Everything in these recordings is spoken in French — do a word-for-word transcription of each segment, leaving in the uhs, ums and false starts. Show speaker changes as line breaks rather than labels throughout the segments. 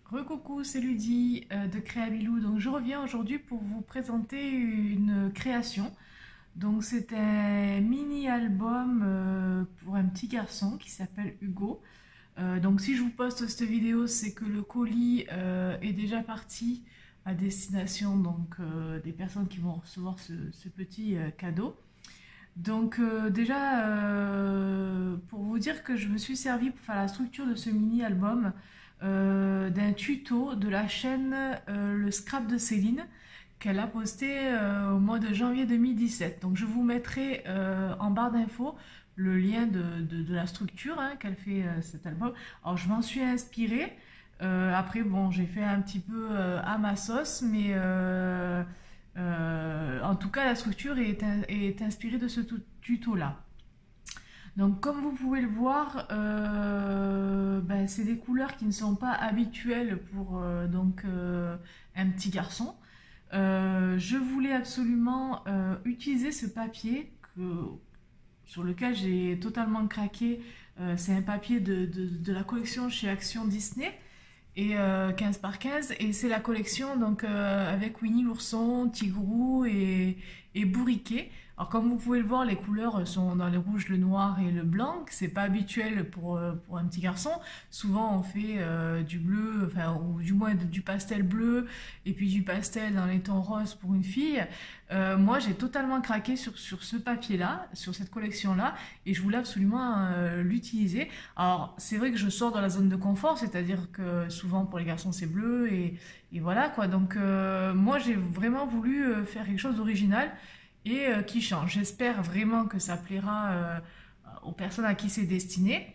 Recoucou, c'est Ludie euh, de Créabilou. Donc je reviens aujourd'hui pour vous présenter une création. Donc c'est un mini-album euh, pour un petit garçon qui s'appelle Hugo. Euh, donc si je vous poste cette vidéo, c'est que le colis euh, est déjà parti à destination donc euh, des personnes qui vont recevoir ce, ce petit euh, cadeau. Donc euh, déjà, euh, pour vous dire que je me suis servi pour faire la structure de ce mini-album euh, d'un tuto de la chaîne euh, Le Scrap de Céline qu'elle a posté euh, au mois de janvier deux mille dix-sept. Donc je vous mettrai euh, en barre d'infos le lien de, de, de la structure hein, qu'elle fait euh, cet album. Alors je m'en suis inspirée. Euh, après bon, j'ai fait un petit peu euh, à ma sauce, mais euh, euh, en tout cas, la structure est, est inspirée de ce tuto-là. Donc, comme vous pouvez le voir, euh, ben, c'est des couleurs qui ne sont pas habituelles pour euh, donc, euh, un petit garçon. Euh, je voulais absolument euh, utiliser ce papier que, sur lequel j'ai totalement craqué. Euh, c'est un papier de, de, de la collection chez Action Disney. Et euh, quinze par quinze, et c'est la collection donc euh, avec Winnie l'ourson, Tigrou et, et Bourriquet. Alors comme vous pouvez le voir, les couleurs sont dans le rouge, le noir et le blanc. C'est pas habituel pour, euh, pour un petit garçon. Souvent on fait euh, du bleu, enfin ou du moins du pastel bleu et puis du pastel dans les tons roses pour une fille. Euh, moi j'ai totalement craqué sur, sur ce papier là, sur cette collection là, et je voulais absolument euh, l'utiliser. Alors c'est vrai que je sors de la zone de confort, c'est-à-dire que souvent pour les garçons c'est bleu et, et voilà quoi. Donc euh, moi j'ai vraiment voulu euh, faire quelque chose d'original et euh, qui change. J'espère vraiment que ça plaira euh, aux personnes à qui c'est destiné.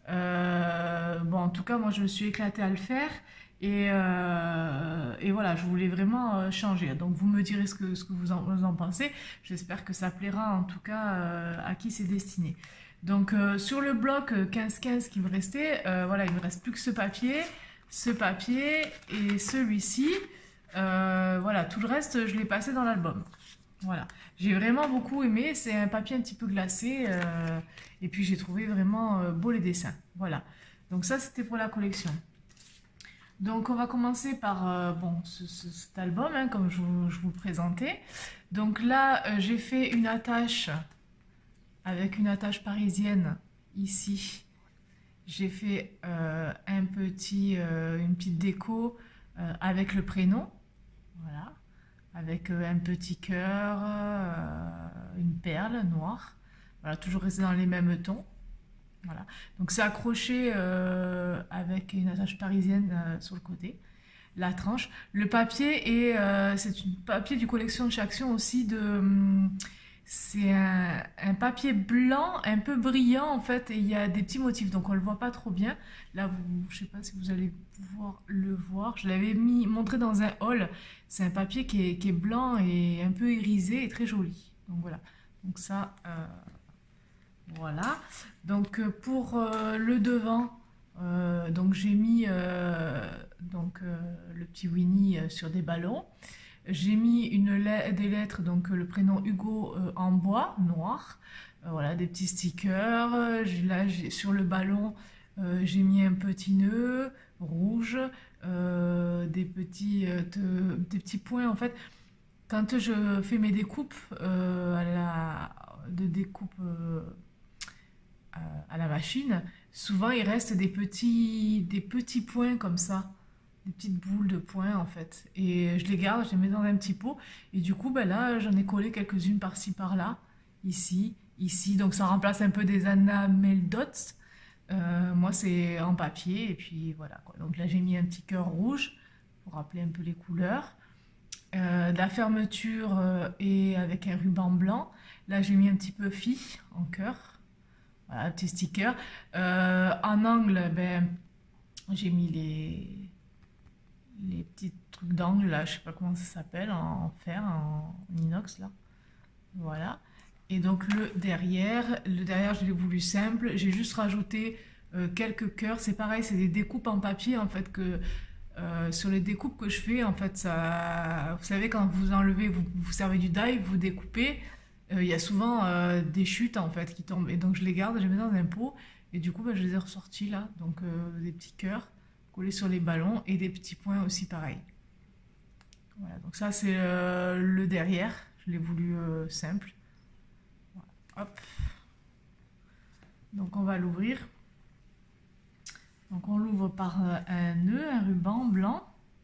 Euh, bon en tout cas moi je me suis éclatée à le faire. Et, euh, et voilà, je voulais vraiment euh, changer. Donc vous me direz ce que, ce que vous, en, vous en pensez. J'espère que ça plaira en tout cas euh, à qui c'est destiné. Donc euh, sur le bloc quinze quinze qui me restait, euh, voilà, il me reste plus que ce papier, ce papier et celui-ci. Euh, voilà, tout le reste, je l'ai passé dans l'album. Voilà, j'ai vraiment beaucoup aimé. C'est un papier un petit peu glacé. Euh, et puis j'ai trouvé vraiment euh, beau les dessins. Voilà, donc ça c'était pour la collection. Donc on va commencer par euh, bon, ce, ce, cet album, hein, comme je vous, je vous présentais. Donc là, euh, j'ai fait une attache avec une attache parisienne ici. J'ai fait euh, un petit, euh, une petite déco euh, avec le prénom, voilà, avec euh, un petit cœur, euh, une perle noire. Voilà, toujours resté dans les mêmes tons. Voilà. Donc c'est accroché euh, avec une attache parisienne euh, sur le côté, la tranche. Le papier est, euh, c'est un papier du collection de chez Action aussi de, hum, c'est un, un papier blanc un peu brillant en fait et il y a des petits motifs donc on le voit pas trop bien. Là, vous, je sais pas si vous allez pouvoir le voir. Je l'avais mis montré dans un haul. C'est un papier qui est, qui est blanc et un peu irisé et très joli. Donc voilà. Donc ça. Euh, Voilà, donc euh, pour euh, le devant, euh, donc j'ai mis euh, donc, euh, le petit Winnie euh, sur des ballons. J'ai mis une lettre, des lettres, donc euh, le prénom Hugo euh, en bois, noir. Euh, voilà, des petits stickers. Là, sur le ballon, euh, j'ai mis un petit nœud rouge, euh, des, petits, euh, de, des petits points en fait. Quand je fais mes découpes, euh, à la, de découpe... Euh, à la machine, souvent il reste des petits, des petits points comme ça, des petites boules de points en fait. Et je les garde, je les mets dans un petit pot. Et du coup, ben là, j'en ai collé quelques-unes par-ci par-là, ici, ici. Donc ça remplace un peu des enamel dots. Euh, moi, c'est en papier. Et puis voilà, quoi. Donc là, j'ai mis un petit cœur rouge pour rappeler un peu les couleurs. Euh, de la fermeture euh, et avec un ruban blanc. Là, j'ai mis un petit peu fille en cœur. Voilà, un petit sticker. Euh, en angle, ben, j'ai mis les, les petits trucs d'angle, là, je sais pas comment ça s'appelle, en fer, en inox, là. Voilà. Et donc le derrière, le derrière, je l'ai voulu simple. J'ai juste rajouté euh, quelques cœurs. C'est pareil, c'est des découpes en papier, en fait, que... Euh, sur les découpes que je fais, en fait, ça, vous savez, quand vous enlevez, vous, vous servez du die, vous découpez, il euh, y a souvent euh, des chutes en fait qui tombent. Et donc je les garde, je les mets dans un pot, et du coup bah, je les ai ressortis là, donc euh, des petits cœurs. collés sur les ballons et des petits points aussi pareil. Voilà, donc ça c'est euh, le derrière, je l'ai voulu euh, simple. Voilà, hop. Donc on va l'ouvrir. Donc on l'ouvre par euh, un nœud, un ruban blanc.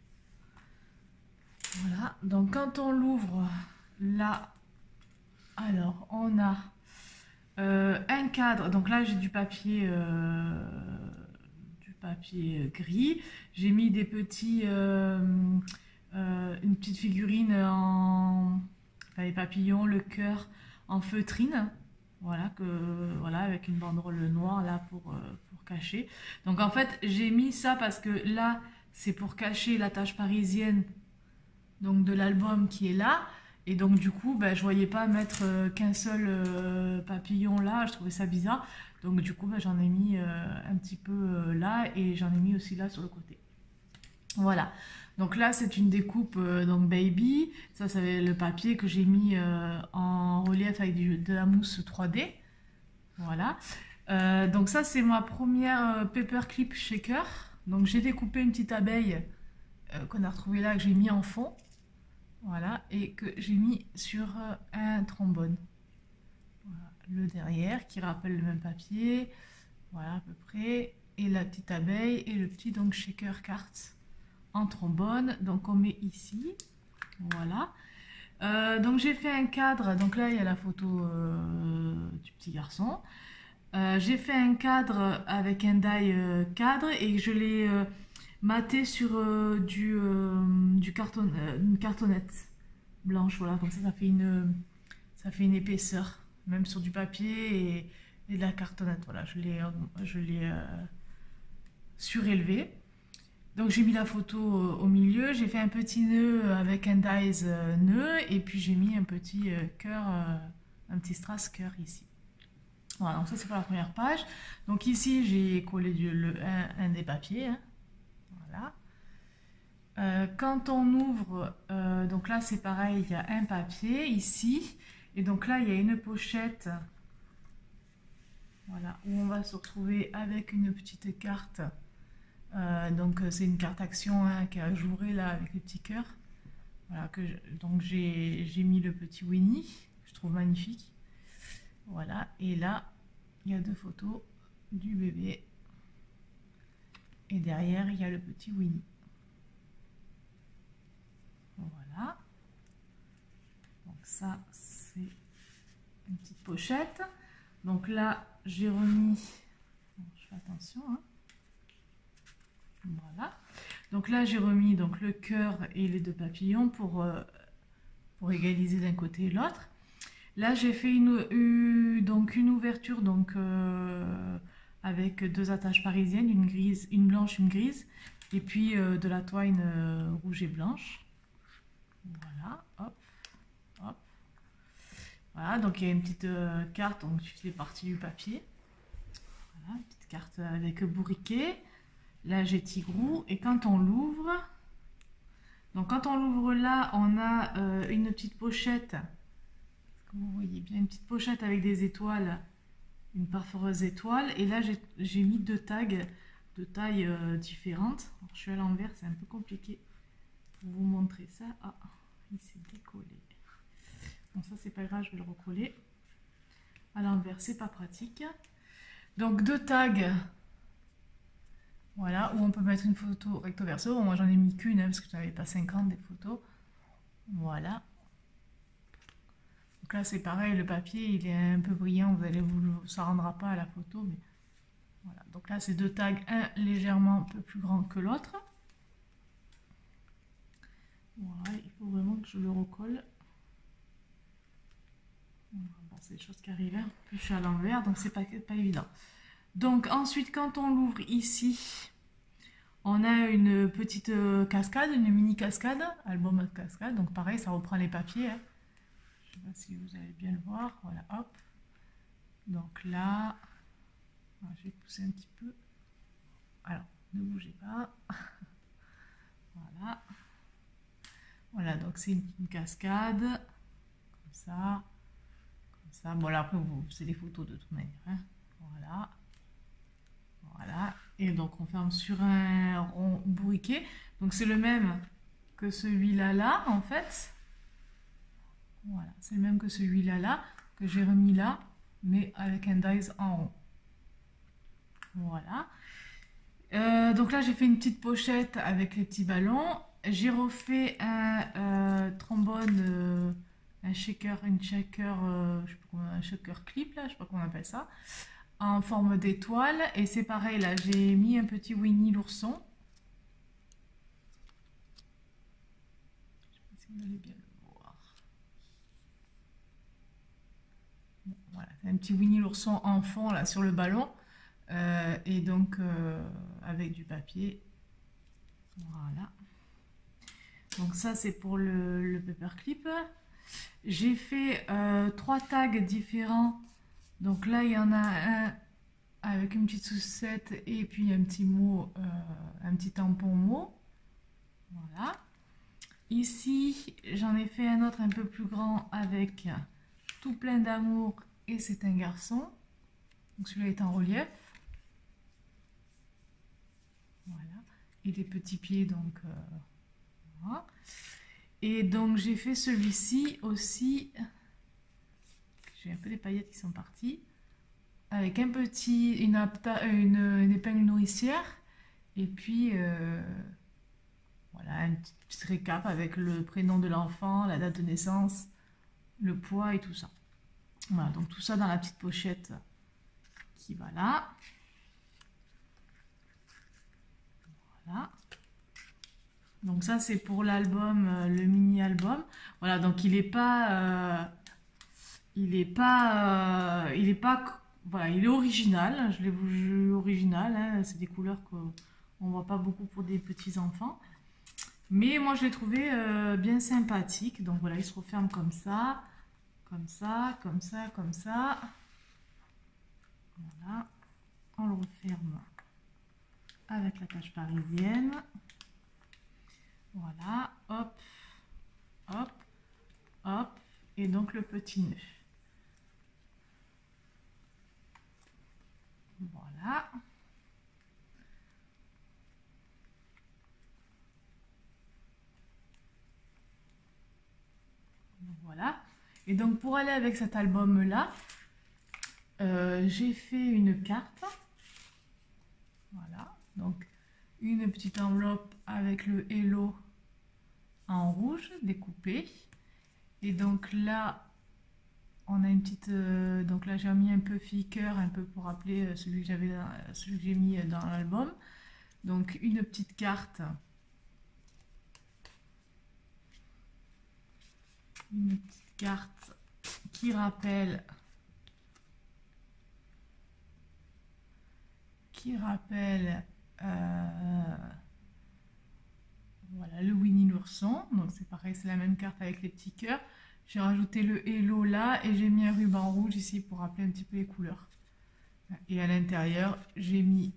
Voilà, donc quand on l'ouvre là, alors on a euh, un cadre. Donc là j'ai du papier, euh, du papier gris. J'ai mis des petits, euh, euh, une petite figurine en, enfin, les papillons, le cœur en feutrine. Voilà, que, voilà, avec une banderole noire là pour, euh, pour cacher. Donc en fait j'ai mis ça parce que là c'est pour cacher la tache parisienne donc de l'album qui est là. Et donc du coup ben, je voyais pas mettre euh, qu'un seul euh, papillon là, je trouvais ça bizarre. Donc du coup ben, j'en ai mis euh, un petit peu euh, là et j'en ai mis aussi là sur le côté. Voilà, donc là c'est une découpe euh, donc baby, ça c'est le papier que j'ai mis euh, en relief avec du, de la mousse trois D. Voilà, euh, donc ça c'est ma première euh, paperclip shaker. Donc j'ai découpé une petite abeille euh, qu'on a retrouvée là, que j'ai mis en fond. Voilà, et que j'ai mis sur euh, un trombone. Voilà, le derrière qui rappelle le même papier. Voilà à peu près, et la petite abeille et le petit donc shaker carte en trombone, donc on met ici, voilà. Euh, donc j'ai fait un cadre, donc là il y a la photo euh, du petit garçon. Euh, j'ai fait un cadre avec un die euh, cadre et je l'ai euh, maté sur euh, du, euh, du carton, euh, une cartonnette blanche, voilà, comme ça ça fait une, ça fait une épaisseur, même sur du papier et, et de la cartonnette, voilà, je l'ai je l'ai euh, surélevé. Donc j'ai mis la photo au milieu, j'ai fait un petit nœud avec un dies euh, nœud et puis j'ai mis un petit euh, cœur, euh, un petit strass cœur ici. Voilà, donc ça c'est pour la première page. Donc ici j'ai collé du, le, un, un des papiers. Hein. Voilà. Euh, quand on ouvre, euh, donc là c'est pareil, il y a un papier ici et donc là il y a une pochette. Voilà, où on va se retrouver avec une petite carte. Euh, donc c'est une carte action hein, qui a joué là avec les petits cœurs. Voilà, que je, donc j'ai mis le petit Winnie, que je trouve magnifique. Voilà, et là il y a deux photos du bébé. Et derrière il y a le petit Winnie. Voilà. Donc ça c'est une petite pochette. Donc là j'ai remis, bon, je fais attention, hein. Voilà, donc là j'ai remis donc le cœur et les deux papillons pour, euh, pour égaliser d'un côté et l'autre. Là j'ai fait une, une, donc une ouverture donc, euh, avec deux attaches parisiennes, une, grise, une blanche, une grise, et puis euh, de la twine euh, rouge et blanche. Voilà, hop, hop. Voilà, donc il y a une petite euh, carte donc, qui fait partie du papier. Voilà, une petite carte avec bourriquet. Là j'ai Tigrou et quand on l'ouvre, donc quand on l'ouvre là, on a euh, une petite pochette, comme vous voyez bien, une petite pochette avec des étoiles, une perforeuse étoile. Et là j'ai mis deux tags de tailles euh, différentes. Alors, je suis à l'envers, c'est un peu compliqué pour vous montrer ça. Ah, il s'est décollé. Bon ça c'est pas grave, je vais le recoller. À l'envers c'est pas pratique. Donc deux tags. Voilà, où on peut mettre une photo recto verso. Bon, moi j'en ai mis qu'une, hein, parce que je n'avais pas cinquante des photos. Voilà. Donc là c'est pareil, le papier il est un peu brillant, vous allez vous, ça ne rendra pas à la photo. Mais voilà. Donc là c'est deux tags, un légèrement un peu plus grand que l'autre. Voilà, il faut vraiment que je le recolle. Bon, c'est des choses qui arrivent, hein. Puis je suis à l'envers, donc c'est pas, pas évident. Donc ensuite quand on l'ouvre ici, on a une petite cascade, une mini cascade, album cascade, donc pareil ça reprend les papiers, hein. Je sais pas si vous allez bien le voir, voilà hop, donc là, je vais pousser un petit peu, alors ne bougez pas, voilà, voilà donc c'est une, une cascade, comme ça, comme ça, bon là après c'est des photos de toute manière, hein. Voilà. Voilà, Et donc on ferme sur un rond bourriquet. Donc c'est le même que celui-là là en fait. Voilà, c'est le même que celui-là là que j'ai remis là, mais avec un dies en rond. Voilà. Euh, donc là j'ai fait une petite pochette avec les petits ballons. J'ai refait un euh, trombone, euh, un shaker, une shaker, euh, je sais pas comment, un shaker clip là, je sais pas comment on appelle ça, en forme d'étoile. Et c'est pareil là, j'ai mis un petit Winnie l'ourson. Je sais pas si vous allez bien le voir. Bon, voilà, c'est un petit Winnie l'ourson en fond là sur le ballon. Euh, et donc euh, avec du papier. Voilà. Donc ça c'est pour le, le paperclip. J'ai fait euh, trois tags différents. Donc là il y en a un avec une petite sucette et puis un petit mot, euh, un petit tampon mot. Voilà. Ici j'en ai fait un autre un peu plus grand avec tout plein d'amour et c'est un garçon. Donc celui-là est en relief. Voilà. Et des petits pieds donc. Euh, voilà. Et donc j'ai fait celui-ci aussi. J'ai un peu des paillettes qui sont parties. Avec un petit, une, apta, une, une épingle nourricière. Et puis euh, voilà, un petit, petit récap avec le prénom de l'enfant, la date de naissance, le poids et tout ça. Voilà, donc tout ça dans la petite pochette qui va là. Voilà. Donc ça c'est pour l'album, euh, le mini-album. Voilà, donc il est pas... Euh, il est pas... Euh, il est pas... Voilà, il est original. Je l'ai voulu original. Hein, c'est des couleurs qu'on ne voit pas beaucoup pour des petits enfants. Mais moi je l'ai trouvé euh, bien sympathique. Donc voilà, il se referme comme ça. Comme ça, comme ça, comme ça. Voilà. On le referme avec la tâche parisienne. Voilà, hop, hop, hop, et donc le petit nœud. Voilà. Voilà. Et donc pour aller avec cet album-là, euh, j'ai fait une carte. Voilà. Donc une petite enveloppe avec le Hello en rouge découpé. Et donc là, on a une petite... Euh, donc là, j'ai mis un peu flicker, un peu pour rappeler celui que j'avais, celui que j'ai mis dans l'album. Donc une petite carte. Une petite carte qui rappelle... Qui rappelle... Euh, voilà, le Winnie l'ourson. Donc c'est pareil, c'est la même carte avec les petits cœurs. J'ai rajouté le Hello là et j'ai mis un ruban rouge ici pour rappeler un petit peu les couleurs. Et à l'intérieur, j'ai mis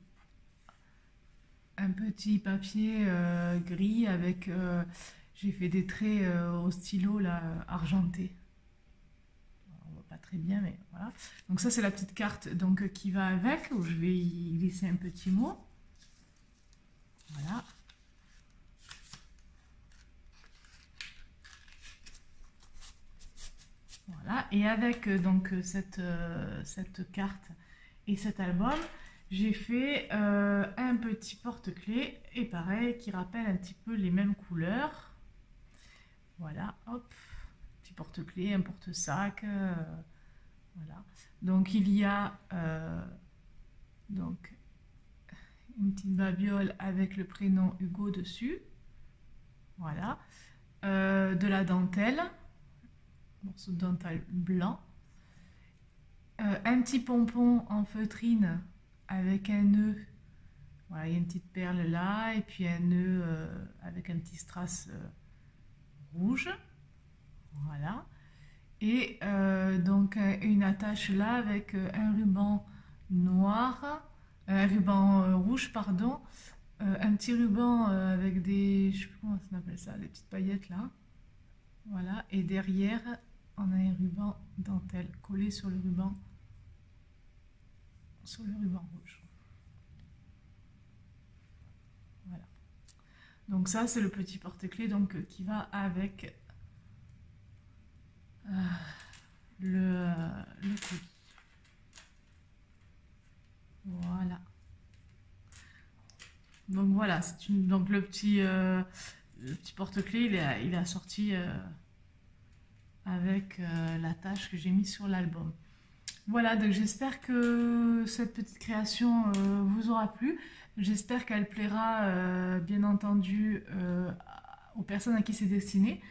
un petit papier euh, gris avec... Euh, j'ai fait des traits euh, au stylo là, argenté. On voit pas très bien, mais voilà. Donc ça, c'est la petite carte donc, qui va avec, où je vais y glisser un petit mot. Voilà. Voilà, et avec donc cette, euh, cette carte et cet album, j'ai fait euh, un petit porte-clés et pareil qui rappelle un petit peu les mêmes couleurs. Voilà, hop, petit porte-clés, un porte-sac. Euh, voilà. Donc il y a euh, donc une petite babiole avec le prénom Hugo dessus. Voilà, euh, de la dentelle. Morceau de dentelle blanc, euh, un petit pompon en feutrine avec un nœud, voilà, il y a une petite perle là et puis un nœud euh, avec un petit strass euh, rouge, voilà, et euh, donc une attache là avec un ruban noir, un ruban euh, rouge pardon, euh, un petit ruban euh, avec des, je sais pas comment ça s'appelle ça, des petites paillettes là, voilà, et derrière on a un ruban dentelle collé sur le ruban sur le ruban rouge. Donc ça, c'est le petit porte-clés donc euh, qui va avec euh, le, euh, le colis. Voilà. Donc voilà, c'est une donc le petit euh, le petit porte-clés, il est, il est assorti euh, avec euh, la tâche que j'ai mis sur l'album. Voilà, donc j'espère que cette petite création euh, vous aura plu. J'espère qu'elle plaira euh, bien entendu euh, aux personnes à qui c'est destiné.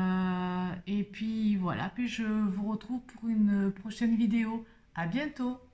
Euh, et puis voilà, puis je vous retrouve pour une prochaine vidéo. À bientôt!